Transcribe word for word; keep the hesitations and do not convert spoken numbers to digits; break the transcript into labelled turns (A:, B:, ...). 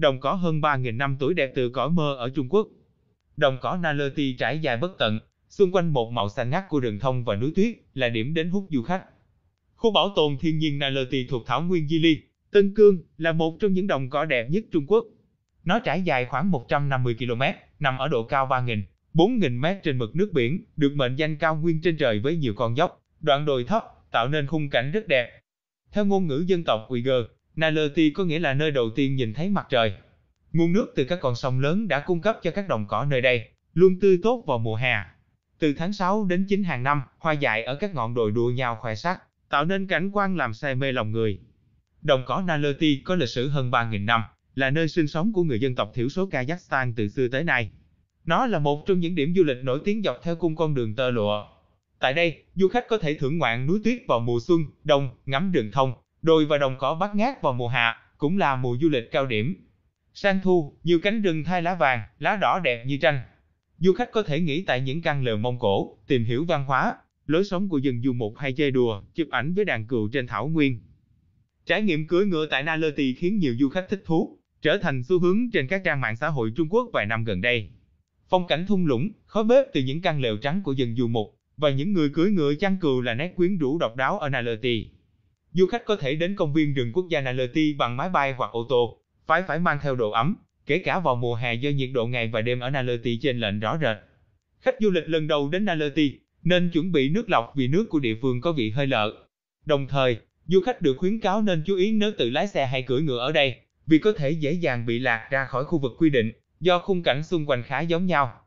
A: Đồng cỏ hơn ba nghìn năm tuổi đẹp từ cõi mơ ở Trung Quốc. Đồng cỏ Naloti trải dài bất tận, xung quanh một màu xanh ngắt của rừng thông và núi tuyết là điểm đến hút du khách. Khu bảo tồn thiên nhiên Naloti thuộc thảo nguyên Gili, Tân Cương là một trong những đồng cỏ đẹp nhất Trung Quốc. Nó trải dài khoảng một trăm năm mươi ki lô mét, nằm ở độ cao ba nghìn đến bốn nghìn mét trên mực nước biển, được mệnh danh cao nguyên trên trời với nhiều con dốc, đoạn đồi thấp, tạo nên khung cảnh rất đẹp. Theo ngôn ngữ dân tộc Uyghur, Naloti có nghĩa là nơi đầu tiên nhìn thấy mặt trời. Nguồn nước từ các con sông lớn đã cung cấp cho các đồng cỏ nơi đây, luôn tươi tốt vào mùa hè. Từ tháng sáu đến chín hàng năm, hoa dại ở các ngọn đồi đua nhau khoe sắc, tạo nên cảnh quan làm say mê lòng người. Đồng cỏ Naloti có lịch sử hơn ba nghìn năm, là nơi sinh sống của người dân tộc thiểu số Kazakhstan từ xưa tới nay. Nó là một trong những điểm du lịch nổi tiếng dọc theo cung con đường tơ lụa. Tại đây, du khách có thể thưởng ngoạn núi tuyết vào mùa xuân, đông, ngắm rừng thông, đồi và đồng cỏ bát ngát vào mùa hạ, cũng là mùa du lịch cao điểm. Sang thu, nhiều cánh rừng thay lá vàng, lá đỏ đẹp như tranh. Du khách có thể nghỉ tại những căn lều Mông Cổ, tìm hiểu văn hóa, lối sống của dân du mục hay chơi đùa, chụp ảnh với đàn cừu trên thảo nguyên. Trải nghiệm cưỡi ngựa tại Naloti khiến nhiều du khách thích thú, trở thành xu hướng trên các trang mạng xã hội Trung Quốc vài năm gần đây. Phong cảnh thung lũng, khói bếp từ những căn lều trắng của dân du mục và những người cưỡi ngựa chăn cừu là nét quyến rũ độc đáo ở Naloti. Du khách có thể đến công viên rừng quốc gia Naloti bằng máy bay hoặc ô tô, phải phải mang theo đồ ấm, kể cả vào mùa hè do nhiệt độ ngày và đêm ở Naloti chênh lệch rõ rệt. Khách du lịch lần đầu đến Naloti nên chuẩn bị nước lọc vì nước của địa phương có vị hơi lợ. Đồng thời, du khách được khuyến cáo nên chú ý nếu tự lái xe hay cưỡi ngựa ở đây, vì có thể dễ dàng bị lạc ra khỏi khu vực quy định do khung cảnh xung quanh khá giống nhau.